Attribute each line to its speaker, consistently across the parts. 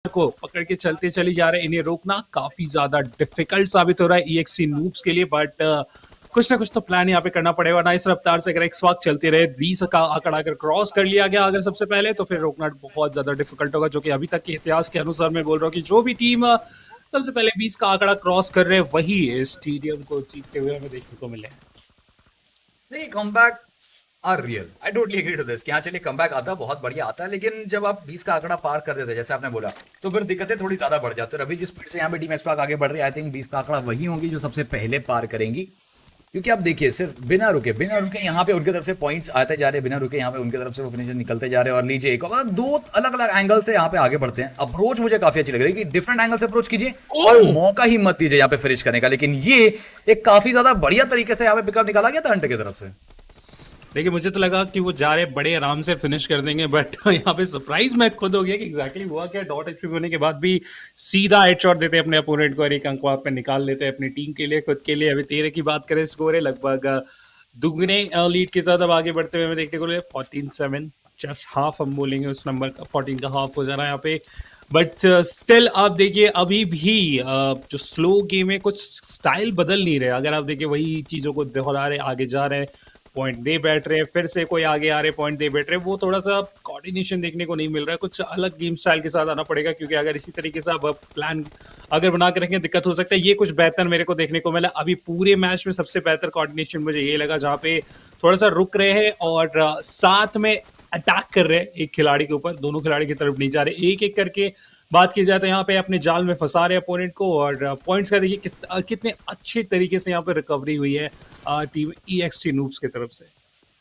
Speaker 1: को पकड़ के चलते चली जा रहे हैं। इन्हें रोकना काफी ज्यादा डिफिकल्ट साबित हो रहा है EXT नूब्स के लिए, बट कुछ ना कुछ तो प्लान यहाँ पे करना पड़ेगा ना। इस रफ्तार से अगर एक्स चलते रहे 20 का आंकड़ा अगर क्रॉस कर लिया गया अगर सबसे पहले, तो फिर रोकना बहुत ज्यादा डिफिकल्ट होगा। जो कि अभी तक के इतिहास के अनुसार मैं बोल रहा हूँ कि जो भी टीम सबसे पहले 20 का आंकड़ा क्रॉस कर रहे हैं वही स्टेडियम को जीतते हुए हमें देखने को मिले।
Speaker 2: नहीं, comeback are real, I totally agree to this कि हाँ चलिए कमबैक आता है, बहुत बढ़िया आता है, लेकिन जब आप 20 का आंकड़ा पार कर देते हैं जैसे आपने बोला, तो फिर दिक्कतें थोड़ी ज्यादा बढ़ जाती है। अभी जिस स्पीड से यहाँ पे टीम एक्सपाक आगे बढ़ रही है, आई थिंक 20 का आंकड़ा वही होंगी जो सबसे पहले पार करेंगी। क्योंकि आप देखिए सिर्फ बिना रुके यहाँ पे उनकी तरफ से पॉइंट्स आते जा रहे हैं, बिना रुके यहाँ पे उनकी तरफ से वो फिनिशर निकलते जा रहे हैं। और लीजिए एक और दो अलग अलग एंगल से यहाँ पे आगे बढ़ते हैं। अप्रोच मुझे काफी अच्छी लग रही है कि डिफरेंट एंगल से अप्रोच कीजिए और मौका ही मत दीजिए यहाँ पे फिनिश करने का। लेकिन ये एक काफी ज्यादा बढ़िया तरीके से यहाँ पे पिकअप निकाला गया था हंटर की तरफ से।
Speaker 1: देखिए मुझे तो लगा कि वो जा रहे बड़े आराम से फिनिश कर देंगे, बट यहाँ पे सरप्राइज मैं खुद हो गया कि एग्जैक्टली हुआ क्या। डॉट एचपी होने के बाद भी सीधा हेडशॉट देते अपने अपोनेंट को और एक अंक वहां पे निकाल लेते हैं अपनी टीम के लिए, खुद के लिए। अभी 13 की बात करें स्कोर है लगभग दुगने लीड के साथ अब आगे बढ़ते हुए हमें देखने को मिले 14-7, जस्ट हाफ हम बोलेंगे उस नंबर का, 14 का हाफ हो जा रहा है यहाँ पे। बट स्टिल आप देखिए अभी भी जो स्लो गेम है कुछ स्टाइल बदल नहीं रहे। अगर आप देखिए वही चीजों को दोहरा रहे, आगे जा रहे हैं, पॉइंट दे बैठ रहे हैं, फिर से कोई आगे आ रहे पॉइंट दे बैठ रहे हैं, वो थोड़ा सा कोऑर्डिनेशन देखने को नहीं मिल रहा है। कुछ अलग गेम स्टाइल के साथ आना पड़ेगा, क्योंकि अगर इसी तरीके से आप प्लान अगर बना के रखें दिक्कत हो सकता है। ये कुछ बेहतर मेरे को देखने को मिला अभी पूरे मैच में। सबसे बेहतर कोऑर्डिनेशन मुझे ये लगा जहाँ पे थोड़ा सा रुक रहे हैं और साथ में अटैक कर रहे हैं एक खिलाड़ी के ऊपर, दोनों खिलाड़ी की तरफ नहीं जा रहे, एक एक करके बात की जाए तो यहाँ पे अपने जाल में फंसा रहे अपोनेंट को। और पॉइंट्स का देखिए कितने अच्छे तरीके से यहाँ पे रिकवरी हुई है टीम EXT नूब्स की तरफ से।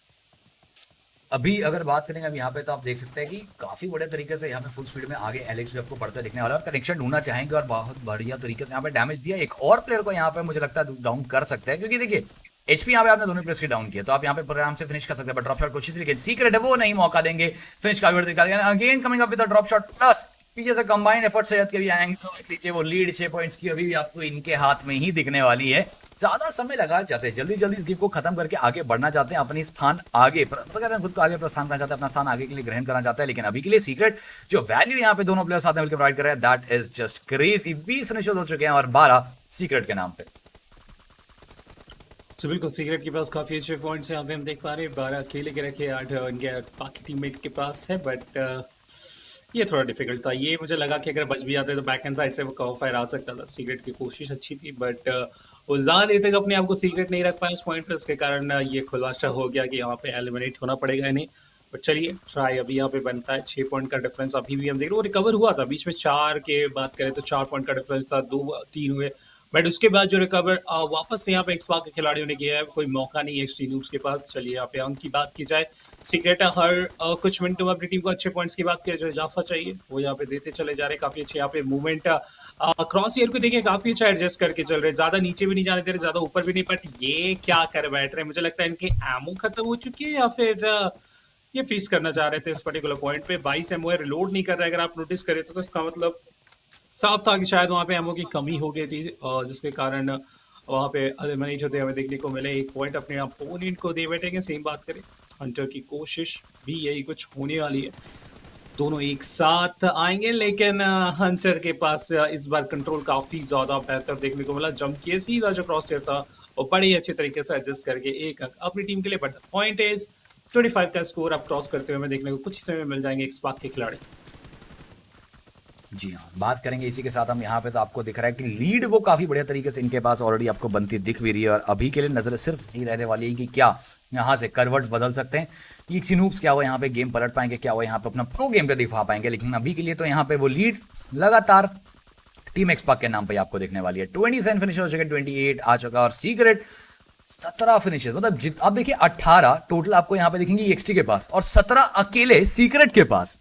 Speaker 2: अभी अगर बात करेंगे अब यहाँ पे तो आप देख सकते हैं कि काफी बड़े तरीके से यहाँ पे फुल स्पीड में आगे एलेक्स भी आपको बढ़ते दिखने वाला है और कनेक्शन ढूंढना चाहेंगे और बहुत बढ़िया तरीके से यहाँ पे डैमेज दिया। एक और प्लेयर को यहाँ पे मुझे लगता है डाउन कर सकते हैं, क्योंकि देखिए एचपी यहाँ पे आपने दोनों प्लेयर्स की डाउन किया तो आप यहाँ पे प्रोग्राम से फिनिश कर सकते हैं। बट ड्रॉप शॉट कोशिश लेकिन सीक्रेट है वो नहीं मौका देंगे फिनिश का। Again coming up with drop shot plus पीछे से कंबाइन एफर्ट से के भी आएंगे तो पीछे वो लीड 6 पॉइंट्स की अभी भी आपको इनके हाथ में ही दिखने वाली है। ज्यादा समय लगा चाहते हैं, जल्दी जल्दी इस गेम को खत्म करके आगे बढ़ना चाहते हैं, अपनी स्थान आगे खुद को आगे प्रस्थान करना चाहते हैं, अपना स्थान आगे के लिए ग्रहण करना चाहते हैं। लेकिन अभी के लिए सीक्रेट जो वैल्यू यहाँ पे दोनों प्लेयर्स साथ में मिलकर प्रोवाइड कर रहे हैं that is just crazy. 20 finishers हो चुके हैं और 12 सीक्रेट के नाम पे।
Speaker 1: तो बिल्कुल सीक्रेट के पास काफी अच्छे पॉइंट्स यहाँ पे हम देख पा रहे हैं। 12 अकेले के रखे, 8 उनके बाकी टीममेट के पास है, बट ये थोड़ा डिफिकल्ट था। ये मुझे लगा कि अगर बच भी जाते तो बैक एंड साइड से वो कवर फायर आ सकता था। सीक्रेट की कोशिश अच्छी थी, बट वो ज़्यादा देर तक अपने आप को सीक्रेट नहीं रख पाए उस पॉइंट पर, उसके कारण ये खुलासा हो गया कि यहाँ पे एलिमिनेट होना पड़ेगा इन्हें। बट चलिए ट्राई अभी यहाँ पे बनता है। 6 पॉइंट का डिफरेंस अभी भी हम देख रहे हैं। वो रिकवर हुआ था बीच में, 4 के बात करें तो 4 पॉइंट का डिफरेंस था, 2-3 हुए, बट उसके बाद जो रिकवर वापस से यहाँ पे एक्सपाक के खिलाड़ियों ने किया है, कोई मौका नहीं है एक्सटी नूब्स के पास। चलिए यहाँ पे अंक की बात की जाए, सीक्रेट हर कुछ मिनटों में अपनी टीम को अच्छे पॉइंट्स की बात की जाए, इजाफा चाहिए वो यहाँ पे देते चले जा रहे हैं। काफी अच्छे यहाँ पे मूवमेंट, क्रॉस ईयर को देखिए काफी अच्छा एडजस्ट करके चल रहे, ज्यादा नीचे भी नहीं जाने दे रहे, ज्यादा ऊपर भी नहीं। बट ये क्या कर बैठ रहे हैं, मुझे लगता है इनके एमो खत्म हो चुकी है या फिर ये फीस करना चाह रहे थे इस पर्टिकुलर पॉइंट पे। 22 एमओ रिलोड नहीं कर रहा है, अगर आप नोटिस करें तो इसका मतलब साफ था कि शायद वहाँ पे एमओ की कमी हो गई थी, जिसके कारण वहाँ पे एलिमिनेट होते हमें देखने को मिले। एक पॉइंट अपने अपोनेंट को दे बैठेंगे। सेम बात करें हंटर की कोशिश भी यही कुछ होने वाली है, दोनों एक साथ आएंगे, लेकिन हंटर के पास इस बार कंट्रोल काफी ज्यादा बेहतर देखने को मिला। जंप किए सीधा जो क्रॉस टेयर था वो बड़े ही अच्छे तरीके से एडजस्ट करके एक अंक अपनी टीम के लिए। बट पॉइंट इज 25 का स्कोर अब क्रॉस करते हुए हमें देखने को कुछ ही समय मिल जाएंगे एक्सपाक के खिलाड़ी।
Speaker 2: जी हाँ, बात करेंगे इसी के साथ हम यहाँ पे तो आपको दिख रहा है कि लीड वो काफी बढ़िया तरीके से इनके पास ऑलरेडी आपको बनती दिख भी रही है। और अभी के लिए नजर सिर्फ यही रहने वाली है कि क्या यहाँ से करवट बदल सकते हैं EXT नूब्स, क्या वो यहाँ पे गेम पलट पाएंगे, क्या वो यहाँ पे अपना प्रो गेम पे दिखा पाएंगे। लेकिन अभी के लिए तो यहाँ पे वो लीड लगातार टीम एक्सपाक के नाम पे आपको देखने वाली है। 27 फिनिश हो चुके, 28 आ चुका और सीक्रेट 17 फिनिशेस, मतलब आप देखिए 18 टोटल आपको यहाँ पे दिखेंगे EXT के पास और 17 अकेले सीक्रेट के पास।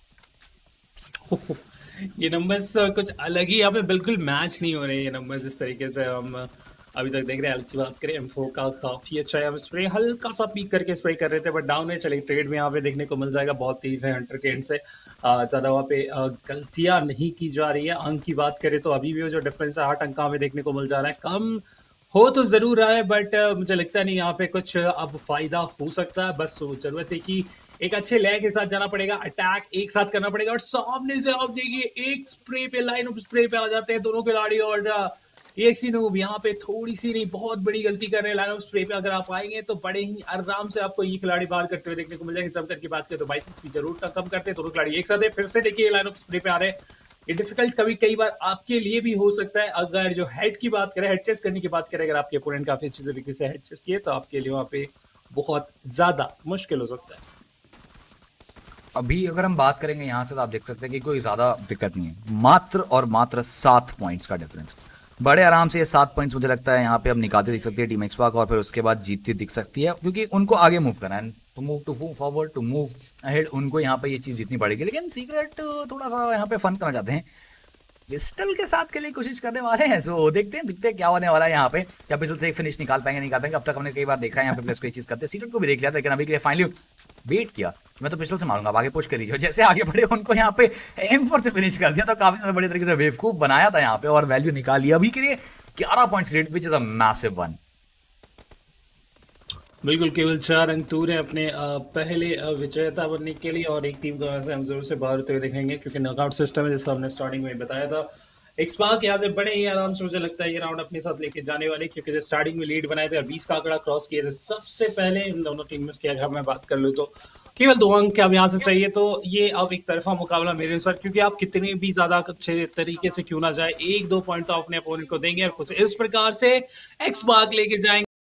Speaker 1: ये नंबर्स कुछ अलग ही यहाँ पे बिल्कुल मैच नहीं हो रहे ये नंबर्स जिस तरीके से हम अभी तक देख रहे हैं। एलेक्स बात करें M4 का काफी अच्छा है, स्प्रे हल्का सा पीक करके स्प्रे कर रहे थे, बट डाउन है। चलिए ट्रेड में यहाँ पे देखने को मिल जाएगा, बहुत तेज है हंटर के एंड से, ज्यादा वहाँ पे गलतियां नहीं की जा रही है। अंक की बात करें तो अभी भी वो जो डिफरेंस है 8 अंक हमें देखने को मिल जा रहा है, कम हो तो जरूर रहा है, बट मुझे लगता नहीं यहाँ पे कुछ अब फायदा हो सकता है। बस जरूरत है कि एक अच्छे लय के साथ जाना पड़ेगा, अटैक एक साथ करना पड़ेगा। और सामने से आप देखिए एक स्प्रे पे, लाइन ऑफ स्प्रे पे आ जाते हैं दोनों खिलाड़ी। और EXE नूब यहाँ पे थोड़ी सी नहीं बहुत बड़ी गलती कर रहे हैं। लाइन ऑफ स्प्रे पे अगर आप आएंगे तो बड़े ही आराम से आपको ये खिलाड़ी बाहर करते हुए देखने को मिल जाएंगे। जमकर की बात करें तो बाइसेप्स भी जरूर कम करते हैं। दोनों खिलाड़ी एक साथ है, फिर से देखिए लाइन ऑफ स्प्रे पे आ रहे हैं। ये डिफिकल्ट कई बार आपके लिए भी हो सकता है। अगर जो हेड की बात करें, हेड चेस्ट करने की बात करें, अगर आपके अपोनेंट काफी अच्छी तरीके से हेड चेस्ट किए तो आपके लिए वहां पे बहुत ज्यादा मुश्किल हो सकता है।
Speaker 2: अभी अगर हम बात करेंगे यहाँ से तो आप देख सकते हैं कि कोई ज़्यादा दिक्कत नहीं है, मात्र और मात्र 7 पॉइंट्स का डिफरेंस। बड़े आराम से ये 7 पॉइंट्स मुझे लगता है यहाँ पे अब निकालते दिख सकती है टीम एक्सपाक, और फिर उसके बाद जीतती दिख सकती है, क्योंकि उनको आगे मूव करना है, to move forward, to move ahead, उनको यहाँ पे ये चीज़ जीतनी पड़ेगी। लेकिन सीक्रेट थोड़ा सा यहाँ पे फन करना चाहते हैं, पिस्टल के साथ के लिए कोशिश करने वाले हैं। सो देखते हैं क्या होने वाला है यहाँ पे, क्या पिस्टल से एक फिनिश निकाल पाएंगे। अब तक हमने कई बार देखा है यहाँ पे प्लेस को ये चीज़ करते हैं, सीक्रेट को भी देख लिया था, लेकिन अभी के लिए फाइनली वेट किया मैं तो पिस्टल से मारूंगा, आगे पुश कर लीजिए। जैसे आगे बढ़े उनको यहाँ पे M4 से फिनिश कर दिया, तो काफी बड़े तरीके से बेवकूफ बनाया था यहाँ पे और वैल्यू निकाल लिया। अभी के लिए 11 points grade, which is a massive one.
Speaker 1: बिल्कुल, केवल 4 अंक दूर है अपने पहले विजेता बनने के लिए। और एक टीम को वैसे हम जरूर से बाहर होते हुए देखेंगे, क्योंकि नॉकआउट सिस्टम है जैसा हमने स्टार्टिंग में बताया था। एक्सपाक यहाँ से बड़े ही आराम से मुझे लगता है ये राउंड अपने साथ लेके जाने वाले, क्योंकि जो स्टार्टिंग में लीड बनाए थे और 20 का आंकड़ा क्रॉस किए थे सबसे पहले इन दोनों टीम्स की अगर मैं बात कर लूँ तो केवल 2 अंक अब यहाँ से चाहिए। तो ये अब एक तरफा मुकाबला मेरे अनुसार, क्योंकि आप कितने भी ज्यादा अच्छे तरीके से क्यों ना जाए, 1-2 पॉइंट तो अपने अपोनेंट को देंगे। और कुछ इस प्रकार से एक्सपाक लेके जाएंगे।